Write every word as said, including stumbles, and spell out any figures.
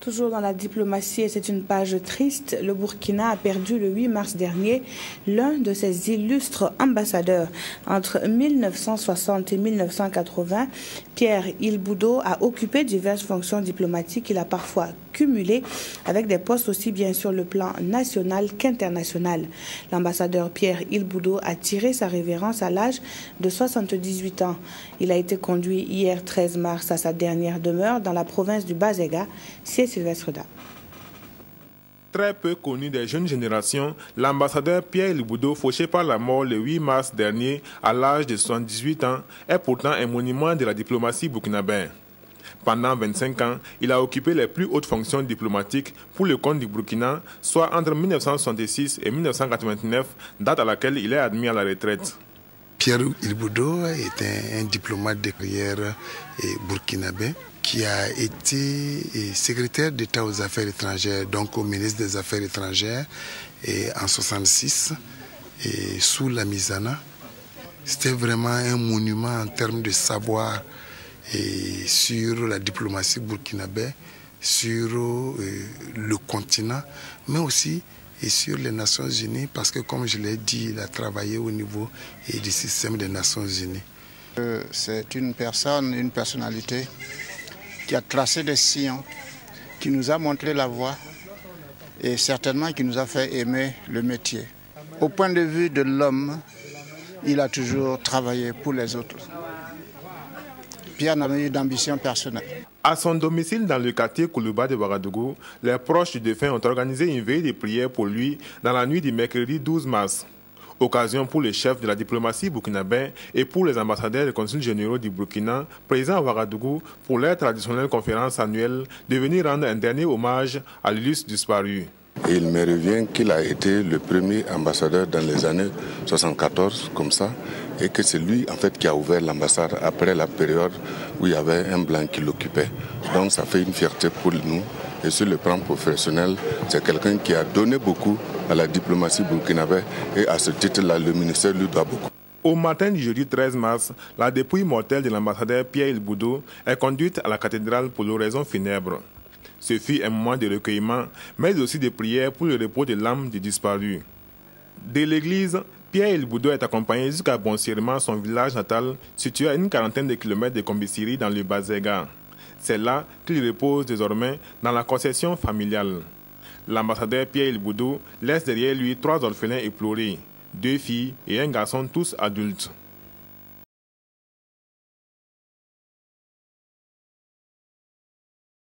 Toujours dans la diplomatie, et c'est une page triste, le Burkina a perdu le huit mars dernier l'un de ses illustres ambassadeurs. Entre mille neuf cent soixante et mille neuf cent quatre-vingts, Pierre Ilboudo a occupé diverses fonctions diplomatiques. Il a parfois cumulé avec des postes aussi bien sur le plan national qu'international. L'ambassadeur Pierre Ilboudo a tiré sa révérence à l'âge de soixante-dix-huit ans. Il a été conduit hier treize mars à sa dernière demeure dans la province du Bazega, c'est Sylvestre Da. Très peu connu des jeunes générations, l'ambassadeur Pierre Ilboudo, fauché par la mort le huit mars dernier à l'âge de soixante-dix-huit ans, est pourtant un monument de la diplomatie burkinabé. Pendant vingt-cinq ans, il a occupé les plus hautes fonctions diplomatiques pour le compte du Burkina, soit entre mille neuf cent soixante-six et mille neuf cent quatre-vingt-neuf, date à laquelle il est admis à la retraite. Pierre Ilboudo était un diplomate de carrière burkinabé qui a été secrétaire d'État aux Affaires étrangères, donc au ministre des Affaires étrangères, et en soixante-six, et sous la Mizana. C'était vraiment un monument en termes de savoir et sur la diplomatie burkinabé, sur euh, le continent, mais aussi et sur les Nations Unies, parce que comme je l'ai dit, il a travaillé au niveau et du système des Nations Unies. Euh, C'est une personne, une personnalité qui a tracé des sillons, qui nous a montré la voie et certainement qui nous a fait aimer le métier. Au point de vue de l'homme, il a toujours travaillé pour les autres. Pierre n'a pas eu d'ambition personnelle. À son domicile dans le quartier Koulouba de Ouagadougou, les proches du défunt ont organisé une veille de prière pour lui dans la nuit du mercredi douze mars. Occasion pour les chefs de la diplomatie burkinabé et pour les ambassadeurs et consuls généraux du Burkina présents à Ouagadougou pour leur traditionnelle conférence annuelle de venir rendre un dernier hommage à l'illustre disparu. Et il me revient qu'il a été le premier ambassadeur dans les années soixante-quatorze, comme ça, et que c'est lui en fait qui a ouvert l'ambassade après la période où il y avait un blanc qui l'occupait. Donc ça fait une fierté pour nous. Et sur le plan professionnel, c'est quelqu'un qui a donné beaucoup à la diplomatie burkinabé et à ce titre-là, le ministère lui doit beaucoup. Au matin du jeudi treize mars, la dépouille mortelle de l'ambassadeur Pierre Ilboudo est conduite à la cathédrale pour l'oraison funèbre. Ce fut un moment de recueillement, mais aussi de prière pour le repos de l'âme du disparu. De l'église, Pierre Ilboudo est accompagné jusqu'à Bonsirima, son village natal, situé à une quarantaine de kilomètres de Kombisiri dans le Bazega. C'est là qu'il repose désormais dans la concession familiale. L'ambassadeur Pierre Ilboudo laisse derrière lui trois orphelins éplorés, deux filles et un garçon tous adultes.